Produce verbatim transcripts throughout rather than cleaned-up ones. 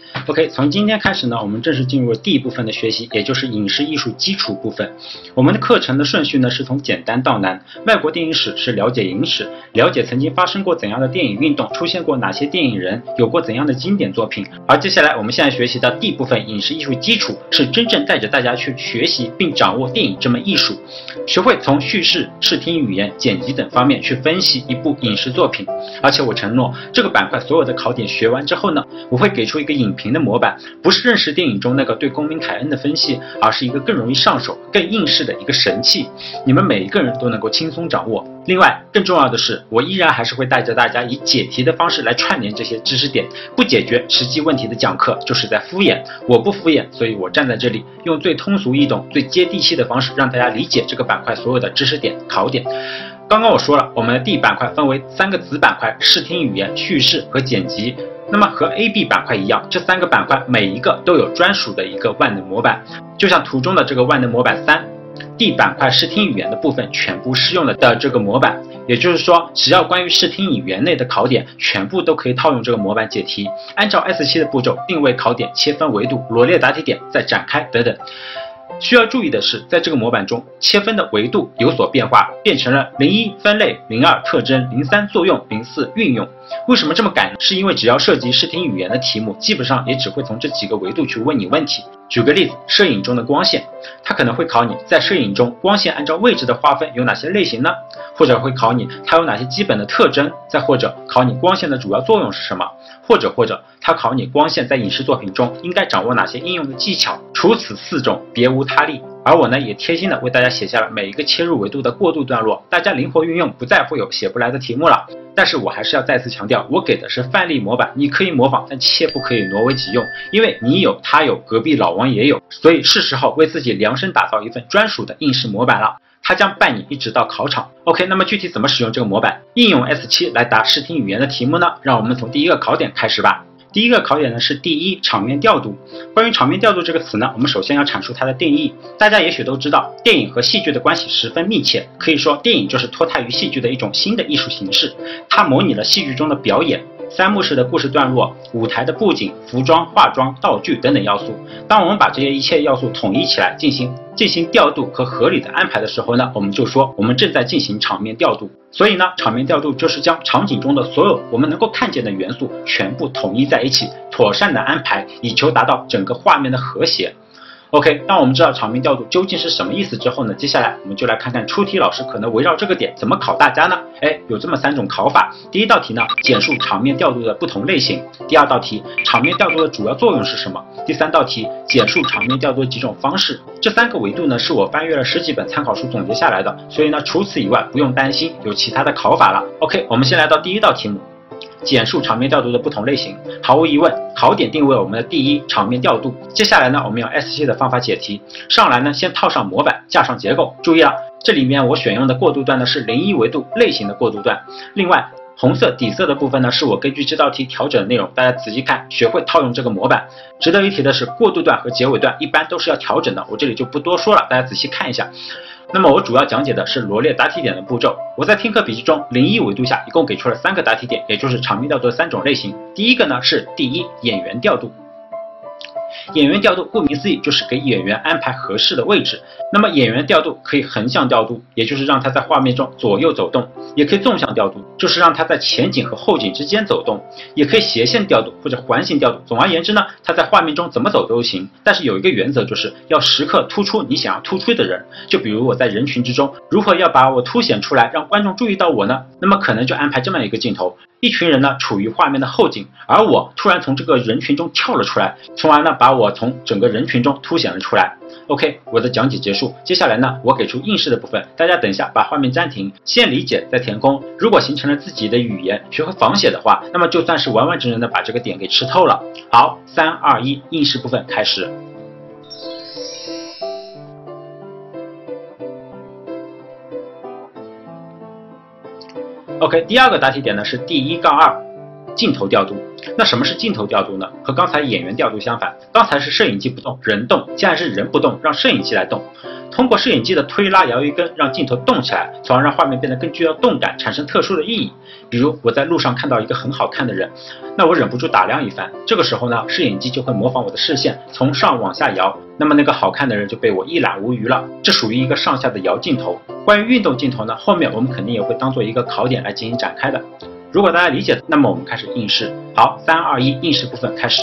OK， 从今天开始呢，我们正式进入第一部分的学习，也就是影视艺术基础部分。我们的课程的顺序呢是从简单到难。外国电影史是了解影史，了解曾经发生过怎样的电影运动，出现过哪些电影人，有过怎样的经典作品。而接下来我们现在学习的第一部分影视艺术基础，是真正带着大家去学习并掌握电影这门艺术，学会从叙事、视听语言、剪辑等方面去分析一部影视作品。而且我承诺，这个板块所有的考点学完之后呢，我会给出一个影评的模板，不是认识电影中那个对公民凯恩的分析，而是一个更容易上手、更应试的一个神器，你们每一个人都能够轻松掌握。另外，更重要的是，我依然还是会带着大家以解题的方式来串联这些知识点，不解决实际问题的讲课就是在敷衍。我不敷衍，所以我站在这里，用最通俗易懂、最接地气的方式，让大家理解这个板块所有的知识点、考点。刚刚我说了，我们的第一板块分为三个子板块：视听语言、叙事和剪辑。那么和 A、B 板块一样，这三个板块每一个都有专属的一个万能模板，就像图中的这个万能模板三。D 板块视听语言的部分全部适用了的这个模板，也就是说，只要关于视听语言内的考点，全部都可以套用这个模板解题。按照 S 七 的步骤定位考点、切分维度、罗列答题点、再展开等等。需要注意的是，在这个模板中，切分的维度有所变化，变成了零一分类、零二特征、零三作用、零四运用。为什么这么改呢？是因为只要涉及视听语言的题目，基本上也只会从这几个维度去问你问题。举个例子，摄影中的光线，它可能会考你在摄影中光线按照位置的划分有哪些类型呢？或者会考你它有哪些基本的特征，再或者考你光线的主要作用是什么，或者或者它考你光线在影视作品中应该掌握哪些应用的技巧。除此四种，别无他例。而我呢，也贴心的为大家写下了每一个切入维度的过渡段落，大家灵活运用，不再会有写不来的题目了。但是我还是要再次强调，我给的是范例模板，你可以模仿，但切不可以挪为己用，因为你有，他有，隔壁老王也有，所以是时候为自己量身打造一份专属的应试模板了。它将伴你一直到考场。OK， 那么具体怎么使用这个模板，应用 S 七 来答视听语言的题目呢？让我们从第一个考点开始吧。第一个考点呢是第一，场面调度。关于场面调度这个词呢，我们首先要阐述它的定义。大家也许都知道，电影和戏剧的关系十分密切，可以说电影就是脱胎于戏剧的一种新的艺术形式，它模拟了戏剧中的表演。三幕式的故事段落、舞台的布景、服装、化妆、道具等等要素。当我们把这些一切要素统一起来，进行进行调度和合理的安排的时候呢，我们就说我们正在进行场面调度。所以呢，场面调度就是将场景中的所有我们能够看见的元素全部统一在一起，妥善的安排，以求达到整个画面的和谐。OK， 当我们知道场面调度究竟是什么意思之后呢，接下来我们就来看看出题老师可能围绕这个点怎么考大家呢？哎，有这么三种考法。第一道题呢，简述场面调度的不同类型；第二道题，场面调度的主要作用是什么；第三道题，简述场面调度的几种方式。这三个维度呢，是我翻阅了十几本参考书总结下来的，所以呢，除此以外不用担心有其他的考法了。OK， 我们先来到第一道题目。简述场面调度的不同类型。毫无疑问，考点定位我们的第一场面调度。接下来呢，我们用 S 七 的方法解题。上来呢，先套上模板，架上结构。注意了，这里面我选用的过渡段呢是零一维度类型的过渡段。另外，红色底色的部分呢，是我根据这道题调整的内容，大家仔细看，学会套用这个模板。值得一提的是，过渡段和结尾段一般都是要调整的，我这里就不多说了，大家仔细看一下。那么我主要讲解的是罗列答题点的步骤。我在听课笔记中零一维度下一共给出了三个答题点，也就是场面调度的三种类型。第一个呢是第一演员调度。演员调度顾名思义就是给演员安排合适的位置。那么演员调度可以横向调度，也就是让他在画面中左右走动；也可以纵向调度，就是让他在前景和后景之间走动；也可以斜线调度或者环形调度。总而言之呢，他在画面中怎么走都行。但是有一个原则，就是要时刻突出你想要突出的人。就比如我在人群之中，如何要把我凸显出来，让观众注意到我呢？那么可能就安排这么一个镜头。一群人呢处于画面的后景，而我突然从这个人群中跳了出来，从而呢把我从整个人群中凸显了出来。OK， 我的讲解结束。接下来呢，我给出应试的部分，大家等一下把画面暂停，先理解再填空。如果形成了自己的语言，学会仿写的话，那么就算是完完整整的把这个点给吃透了。好，三二一，应试部分开始。OK， 第二个答题点呢是第一杠二。 镜头调度。那什么是镜头调度呢？和刚才演员调度相反，刚才是摄影机不动，人动，现在是人不动，让摄影机来动。通过摄影机的推拉摇一根，让镜头动起来，从而让画面变得更具有动感，产生特殊的意义。比如我在路上看到一个很好看的人，那我忍不住打量一番，这个时候呢，摄影机就会模仿我的视线，从上往下摇，那么那个好看的人就被我一览无余了。这属于一个上下的摇镜头。关于运动镜头呢，后面我们肯定也会当做一个考点来进行展开的。如果大家理解，那么我们开始应试。好，三二一，应试部分开始。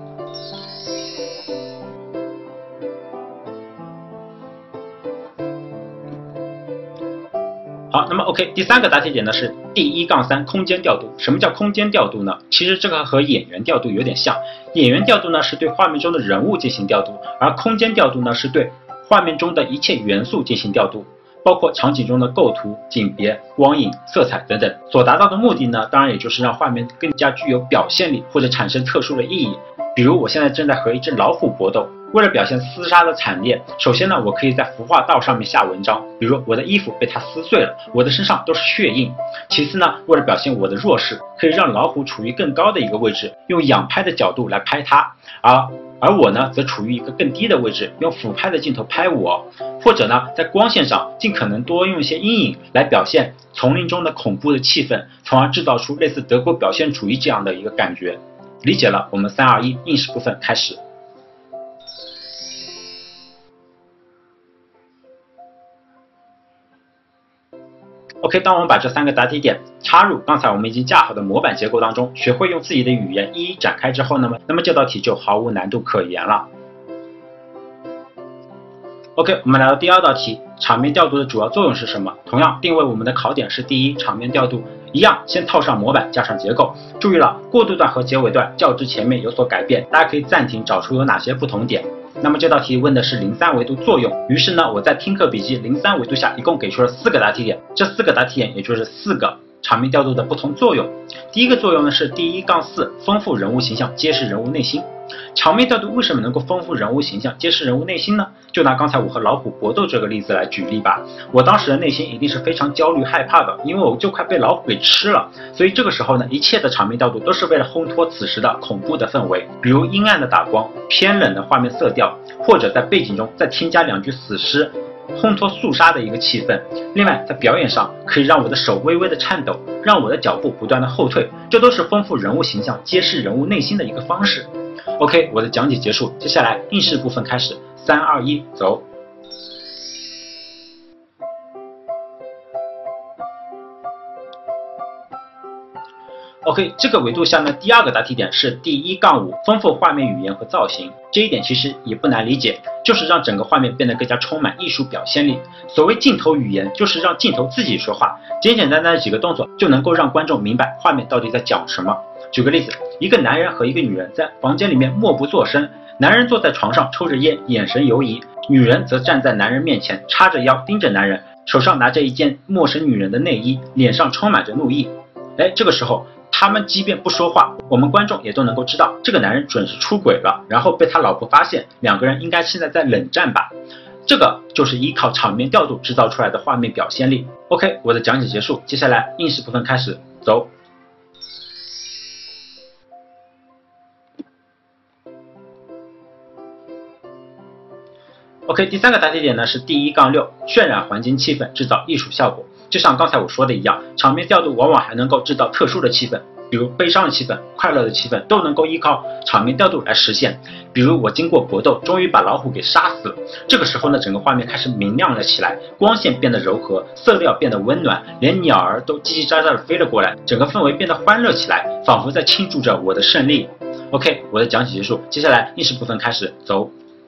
好，那么 OK， 第三个答题点呢是第一杠三空间调度。什么叫空间调度呢？其实这个和演员调度有点像。演员调度呢是对画面中的人物进行调度，而空间调度呢是对画面中的一切元素进行调度，包括场景中的构图、景别、光影、色彩等等。所达到的目的呢，当然也就是让画面更加具有表现力，或者产生特殊的意义。比如我现在正在和一只老虎搏斗。为了表现厮杀的惨烈，首先呢，我可以在服化道上面下文章，比如我的衣服被它撕碎了，我的身上都是血印。其次呢，为了表现我的弱势，可以让老虎处于更高的一个位置，用仰拍的角度来拍它，而而我呢，则处于一个更低的位置，用俯拍的镜头拍我。或者呢，在光线上尽可能多用一些阴影来表现丛林中的恐怖的气氛，从而制造出类似德国表现主义这样的一个感觉。理解了，我们三二一，应试部分开始。OK， 当我们把这三个答题点插入刚才我们已经架好的模板结构当中，学会用自己的语言一一展开之后，那么那么这道题就毫无难度可言了。OK， 我们来到第二道题，场面调度的主要作用是什么？同样定位我们的考点是第一，场面调度。一样，先套上模板，加上结构。注意了，过渡段和结尾段较之前面有所改变，大家可以暂停，找出有哪些不同点。那么这道题问的是零三维度作用，于是呢，我在听课笔记零三维度下一共给出了四个答题点，这四个答题点也就是四个场面调度的不同作用。第一个作用呢是第一杠四，丰富人物形象，揭示人物内心。场面调度为什么能够丰富人物形象，揭示人物内心呢？就拿刚才我和老虎搏斗这个例子来举例吧。我当时的内心一定是非常焦虑害怕的，因为我就快被老虎给吃了。所以这个时候呢，一切的场面调度都是为了烘托此时的恐怖的氛围，比如阴暗的打光、偏冷的画面色调，或者在背景中再添加两句死诗，烘托肃杀的一个气氛。另外在表演上可以让我的手微微的颤抖，让我的脚步不断的后退，这都是丰富人物形象、揭示人物内心的一个方式。OK， 我的讲解结束，接下来应试部分开始，三二一，走。OK， 这个维度下呢，第二个答题点是第一杠五，丰富画面语言和造型。这一点其实也不难理解，就是让整个画面变得更加充满艺术表现力。所谓镜头语言，就是让镜头自己说话，简简单单的几个动作就能够让观众明白画面到底在讲什么。举个例子，一个男人和一个女人在房间里面默不作声，男人坐在床上抽着烟，眼神游移，女人则站在男人面前，叉着腰盯着男人，手上拿着一件陌生女人的内衣，脸上充满着怒意。哎，这个时候他们即便不说话，我们观众也都能够知道这个男人准是出轨了，然后被他老婆发现，两个人应该现在在冷战吧。这个就是依靠场面调度制造出来的画面表现力。 OK， 我的讲解结束，接下来应试部分开始，走。OK， 第三个答题点呢是第一杠六，渲染环境气氛，制造艺术效果。就像刚才我说的一样，场面调度往往还能够制造特殊的气氛，比如悲伤的气氛、快乐的气氛都能够依靠场面调度来实现。比如我经过搏斗，终于把老虎给杀死了，这个时候呢，整个画面开始明亮了起来，光线变得柔和，色调变得温暖，连鸟儿都叽叽喳喳的飞了过来，整个氛围变得欢乐起来，仿佛在庆祝着我的胜利。OK， 我的讲解结束，接下来应试部分开始，走。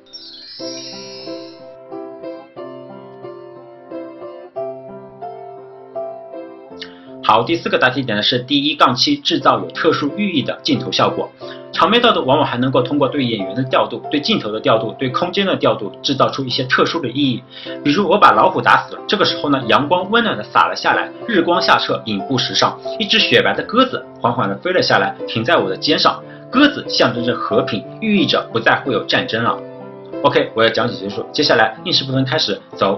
好，第四个答题点呢是第一杠七，制造有特殊寓意的镜头效果。场面调度往往还能够通过对演员的调度、对镜头的调度、对空间的调度，制造出一些特殊的意义。比如我把老虎打死了，这个时候呢，阳光温暖的洒了下来，日光下澈，影步时尚，一只雪白的鸽子缓缓地飞了下来，停在我的肩上。鸽子象征着和平，寓意着不再会有战争了。OK， 我的讲解结束，接下来应试部分开始，走。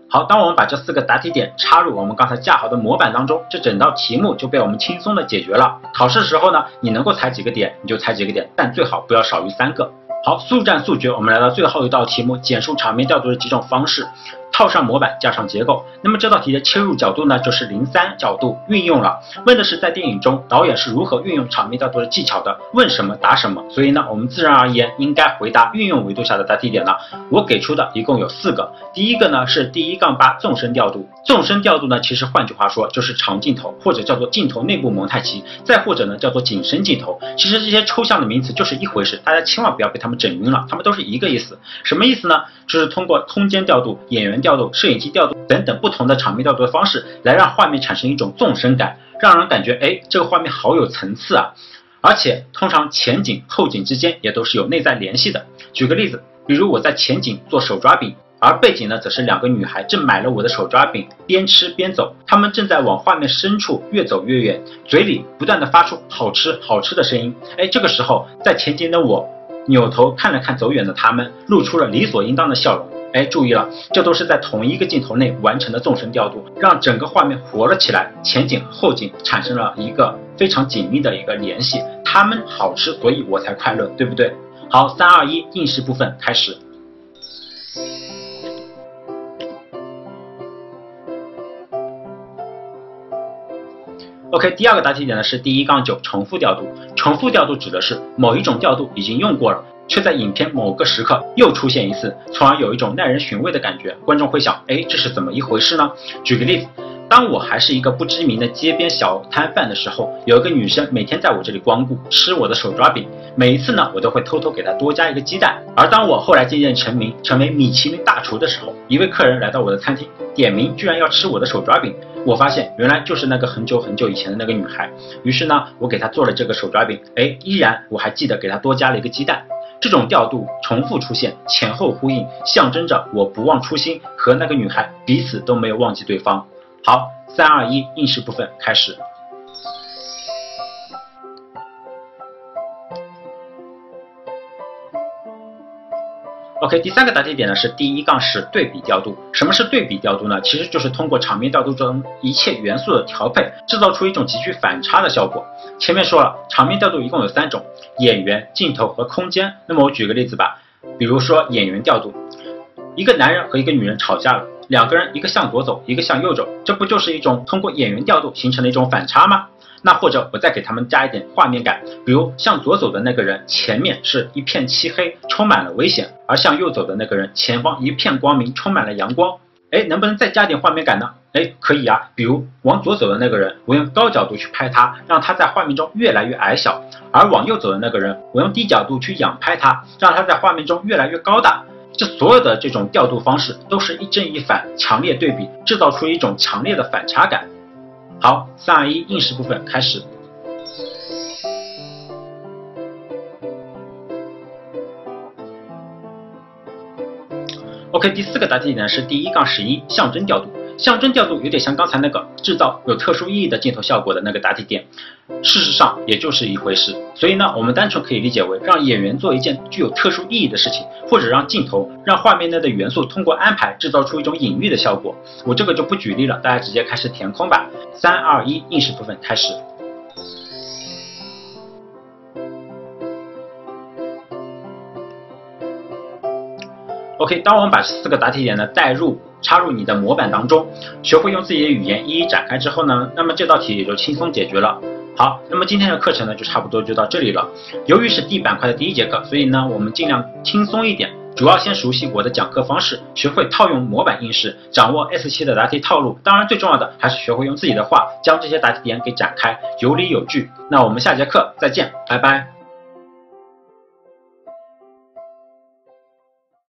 好，当我们把这四个答题点插入我们刚才架好的模板当中，这整道题目就被我们轻松的解决了。考试时候呢，你能够踩几个点你就踩几个点，但最好不要少于三个。好，速战速决，我们来到最后一道题目，简述场面调度的几种方式。套上模板，加上结构。那么这道题的切入角度呢，就是零三角度运用了。问的是在电影中导演是如何运用场面调度的技巧的，问什么答什么。所以呢，我们自然而然应该回答运用维度下的答题点了。我给出的一共有四个。第一个呢是第一杠八纵深调度。纵深调度呢，其实换句话说就是长镜头，或者叫做镜头内部蒙太奇，再或者呢叫做景深镜头。其实这些抽象的名词就是一回事，大家千万不要被他们整晕了，他们都是一个意思。什么意思呢？就是通过空间调度、演员调度、摄影机调度等等不同的场面调度的方式，来让画面产生一种纵深感，让人感觉哎，这个画面好有层次啊！而且通常前景后景之间也都是有内在联系的。举个例子，比如我在前景做手抓饼，而背景呢则是两个女孩正买了我的手抓饼，边吃边走，她们正在往画面深处越走越远，嘴里不断的发出好吃好吃的声音。哎，这个时候在前景的我扭头看了看走远的他们，露出了理所应当的笑容。哎，注意了，这都是在同一个镜头内完成的纵深调度，让整个画面活了起来，前景后景产生了一个非常紧密的一个联系。他们好吃，所以我才快乐，对不对？好，三二一，应试部分开始。OK， 第二个答题点呢是第一杠九重复调度。重复调度指的是某一种调度已经用过了，却在影片某个时刻又出现一次，从而有一种耐人寻味的感觉。观众会想，哎，这是怎么一回事呢？举个例子，当我还是一个不知名的街边小摊贩的时候，有一个女生每天在我这里光顾，吃我的手抓饼。每一次呢，我都会偷偷给她多加一个鸡蛋。而当我后来渐渐成名，成为米其林大厨的时候，一位客人来到我的餐厅，点名居然要吃我的手抓饼。我发现原来就是那个很久很久以前的那个女孩。于是呢，我给她做了这个手抓饼，哎，依然我还记得给她多加了一个鸡蛋。这种调度重复出现，前后呼应，象征着我不忘初心，和那个女孩彼此都没有忘记对方。好，三二一，应试部分开始。OK， 第三个答题点呢是第一杠十对比调度。什么是对比调度呢？其实就是通过场面调度中一切元素的调配，制造出一种极具反差的效果。前面说了，场面调度一共有三种：演员、镜头和空间。那么我举个例子吧，比如说演员调度，一个男人和一个女人吵架了，两个人一个向左走，一个向右走，这不就是一种通过演员调度形成的一种反差吗？那或者我再给他们加一点画面感，比如向左走的那个人前面是一片漆黑，充满了危险，而向右走的那个人前方一片光明，充满了阳光。哎，能不能再加点画面感呢？哎，可以啊，比如往左走的那个人，我用高角度去拍他，让他在画面中越来越矮小；而往右走的那个人，我用低角度去仰拍他，让他在画面中越来越高大。这所有的这种调度方式都是一正一反，强烈对比，制造出一种强烈的反差感。好，三二一，应试部分开始。OK， 第四个答题点是第一杠十一，象征调度。象征调度有点像刚才那个制造有特殊意义的镜头效果的那个答题点，事实上也就是一回事。所以呢，我们单纯可以理解为让演员做一件具有特殊意义的事情，或者让镜头、让画面内的元素通过安排制造出一种隐喻的效果。我这个就不举例了，大家直接开始填空吧。三二一，应试部分开始。OK， 当我们把四个答题点呢带入插入你的模板当中，学会用自己的语言一一展开之后呢，那么这道题也就轻松解决了。好，那么今天的课程呢就差不多就到这里了。由于是 D 板块的第一节课，所以呢我们尽量轻松一点，主要先熟悉我的讲课方式，学会套用模板应试，掌握 S 七 的答题套路。当然最重要的还是学会用自己的话将这些答题点给展开，有理有据。那我们下节课再见，拜拜。